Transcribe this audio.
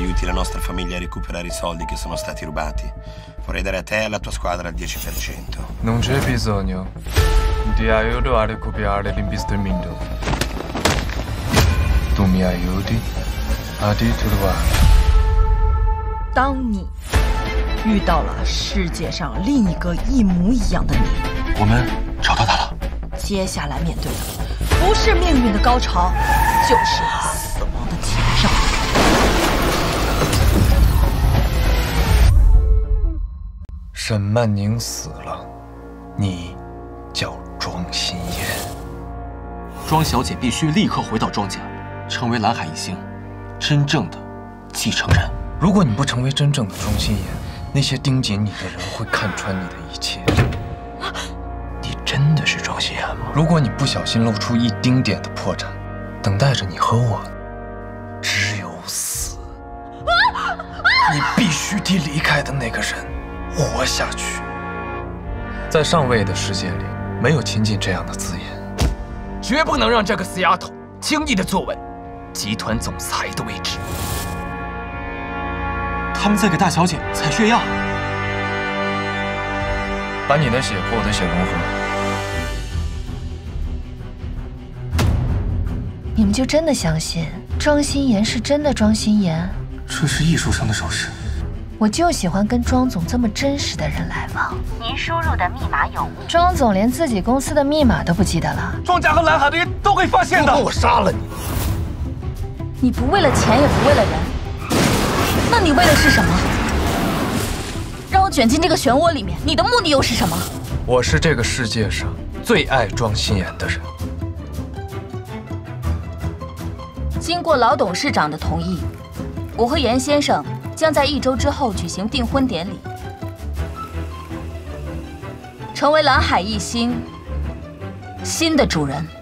aiuti la nostra famiglia a recuperare i soldi che sono stati rubati. Vorrei dare a te e alla tua squadra il 10%. Non c'è bisogno di aiuto a recuperare l'investimento. Tu mi aiuti a ritrovare. 当你遇到了世界上另一个一模一样的你， 我们找到他了。 接下来面对的不是命运的高潮，就是死亡的前哨。 沈曼宁死了，你叫庄心妍。 庄小姐必须立刻回到庄家，成为蓝海一星真正的继承人。 如果你不成为真正的庄心妍，那些盯紧你的人会看穿你的一切。你真的是庄心妍吗？如果你不小心露出一丁点的破绽，等待着你和我只有死。你必须替离开的那个人活下去。在上位的世界里，没有亲近这样的字眼，绝不能让这个死丫头轻易的坐稳集团总裁的位置。 他们在给大小姐采血药， 把你的血和我的血融合。 你们就真的相信庄心妍是真的庄心妍？ 这是艺术生的手势。 我就喜欢跟庄总这么真实的人来往。 您输入的密码有误。 庄总连自己公司的密码都不记得了。 庄家和蓝海的人都会发现的。 如果我杀了你， 你不为了钱，也不为了人，那你为的是什么？让我卷进这个漩涡里面，你的目的又是什么？ 我是这个世界上最爱庄心妍的人。 经过老董事长的同意，我和严先生将在1周之后举行订婚典礼，成为蓝海一星新的主人。